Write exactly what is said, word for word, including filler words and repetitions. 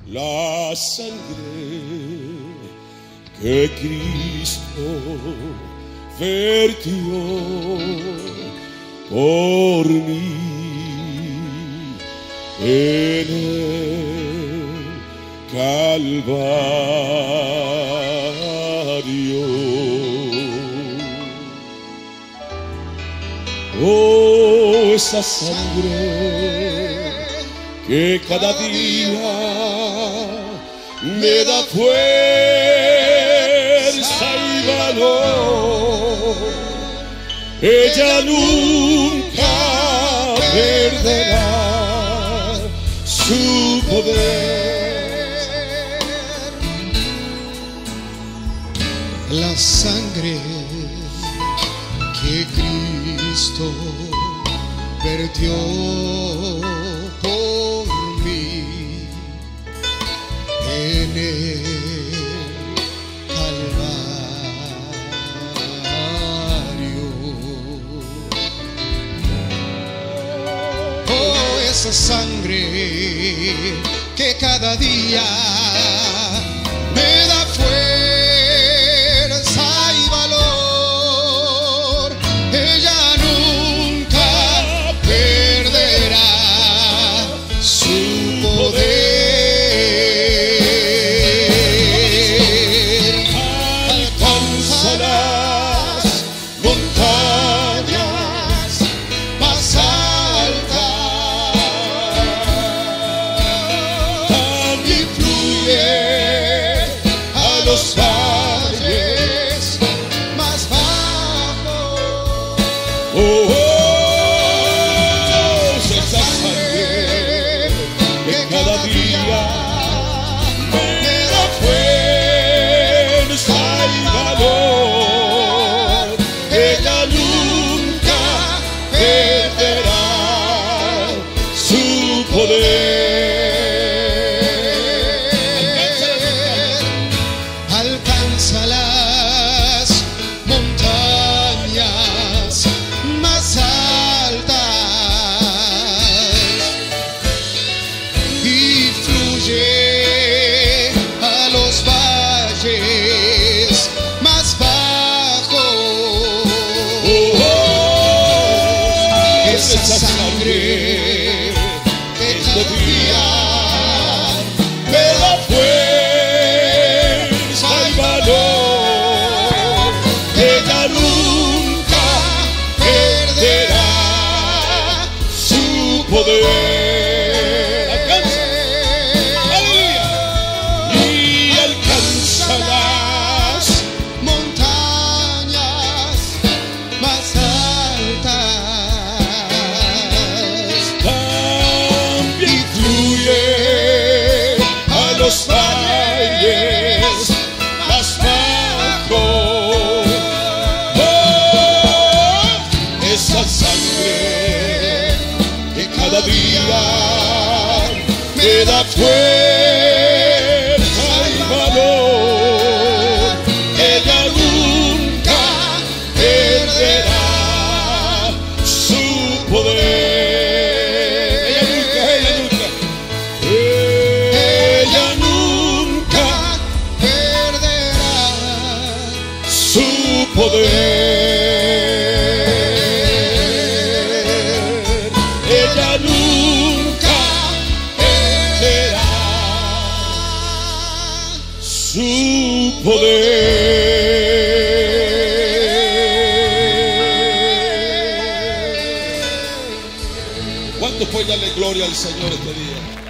la sangre que Cristo vertió por mí en el Calvario. Oh, esa sangre que cada día me da fuerza y valor, ella nunca perderá su poder. La sangre que Cristo vertió por mí en el Calvario. Oh, esa sangre que cada día me da fuerza y valor, ella nunca perderá su poder. Alcanza las montañas más altas, también fluye a los valles más bajos. Oh, oh, esa sangre que cada día me da fuerza y valor, ella nunca perderá su poder. Alcanza las montañas más altas y fluye a los valles más bajos. Oh, oh, Esa sangre que cada día me da fuerza y valor, ella nunca perderá su poder. Alcanza, aleluya, y alcanza las montañas más altas, también fluye a los valles más bajos. Oh, esa sangre que cada día me da fuerza y valor, ella nunca perderá su poder. Ella nunca, ella nunca, ella nunca perderá su poder. Ella nunca perderá su poder. ¿Cuántos pueden darle gloria al Señor este día?